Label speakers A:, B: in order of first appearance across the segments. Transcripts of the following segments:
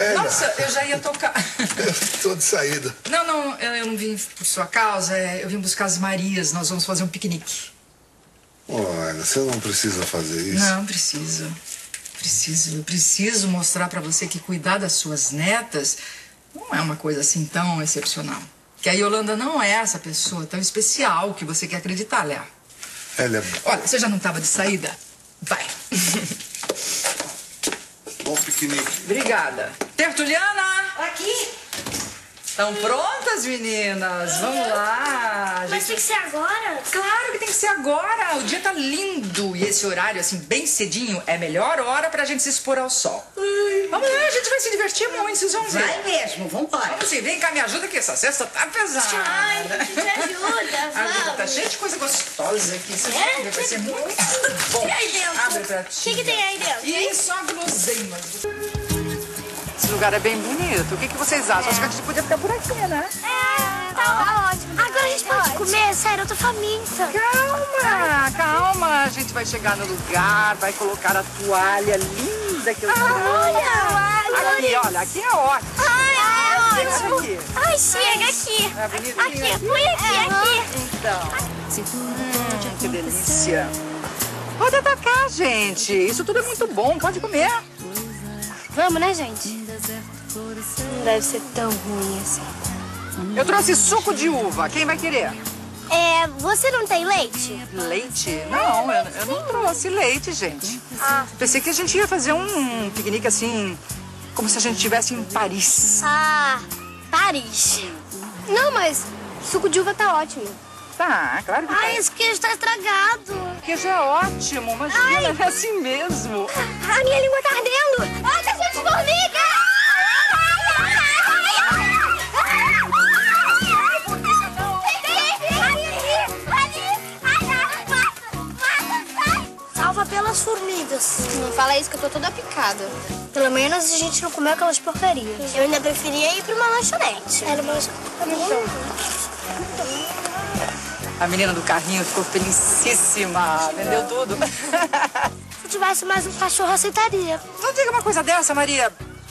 A: Nossa, eu já ia tocar.
B: Tô de saída.
A: Não, eu não vim por sua causa. Eu vim buscar as Marias. Nós vamos fazer um piquenique.
B: Olha, você não precisa fazer isso.
A: Não, preciso. Eu preciso mostrar pra você que cuidar das suas netas não é uma coisa assim tão excepcional. Que a Yolanda não é essa pessoa tão especial que você quer acreditar, Léa.
B: Ela é...
A: Olha, você já não estava de saída? Vai.
B: Bom piquenique.
A: Obrigada. Tertuliana!
C: Aqui?
A: Estão prontas, meninas? Vamos lá.
C: Mas tem que ser agora?
A: Claro que tem que ser agora. O dia tá lindo. E esse horário, assim, bem cedinho, é a melhor hora pra gente se expor ao sol. Vamos lá, a gente vai se divertir muito, vocês vão ver.
C: Vai mesmo, vambora.
A: Vamos sim, vem cá, me ajuda que essa cesta tá pesada.
C: Ai, a gente ajuda, vamos.
A: Tá cheio de coisa gostosa aqui. Vocês vão ver, vai ser muito bom.
C: E aí dentro?
A: Abre pra ti.
C: O que tem aí dentro?
A: E só guloseimas. Esse lugar é bem bonito. O que vocês acham? Acho que a gente podia ficar por aqui, né?
C: Tá ótimo. Agora a gente pode comer? Sério, eu tô faminta.
A: Calma. A gente vai chegar no lugar, vai colocar a toalha linda que eu trouxe.
C: Olha.
A: Aqui, olha, aqui é ótimo.
C: Ai, é ótimo.
A: Aqui.
C: Ai, chega aqui.
A: É bonitinho.
C: Aqui, põe aqui.
A: Então. Que delícia. Pode atacar, gente. Isso tudo é muito bom. Pode comer.
C: Vamos, né, gente? Não deve ser tão ruim assim.
A: Eu trouxe suco de uva. Quem vai querer?
C: Você não tem leite?
A: Leite? Não, eu não trouxe leite, gente. Pensei que a gente ia fazer um piquenique assim, como se a gente estivesse em Paris.
C: Paris. Não, mas suco de uva tá ótimo.
A: Tá, claro que tá.
C: Ai, esse queijo tá estragado.
A: O queijo é ótimo, imagina, é assim mesmo.
C: A minha língua tá ardendo. Ai, tá cheio de formiga. Salva pelas formigas.
D: Não fala isso que eu tô toda picada.
C: Pelo menos a gente não comeu aquelas porcarias. Eu ainda preferia ir pra uma lanchonete. Era uma
A: A menina do carrinho ficou felicíssima, vendeu tudo.
C: Se tivesse mais um cachorro, aceitaria.
A: Não diga uma coisa dessa, Maria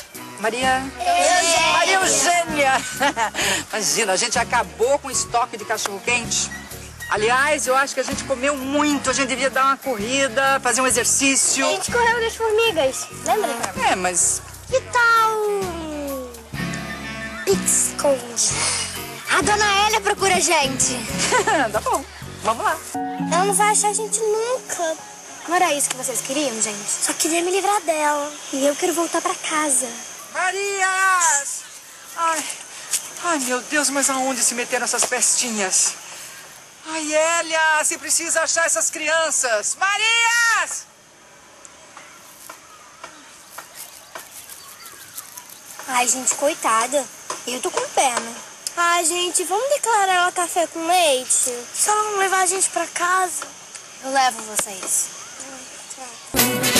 A: Eugênia. Imagina, a gente acabou com o estoque de cachorro-quente. Aliás, eu acho que a gente comeu muito. A gente devia dar uma corrida, fazer um exercício.
C: A gente correu das formigas, lembra?
A: Mas...
C: Que tal pique-esconde?
D: A dona Hélia procura a gente.
A: Tá bom, vamos lá.
C: Ela não vai achar a gente nunca.
D: Não era isso que vocês queriam, gente?
C: Só queria me livrar dela. E eu quero voltar pra casa.
A: Marias! Ai, meu Deus, mas aonde se meteram essas pestinhas? Ai, Hélia, você precisa achar essas crianças. Marias!
C: Ai, gente, coitada. Eu tô com pena. Ai, gente, vamos declarar ela café com leite? Só não levar a gente pra casa.
D: Eu levo vocês.
C: Tchau.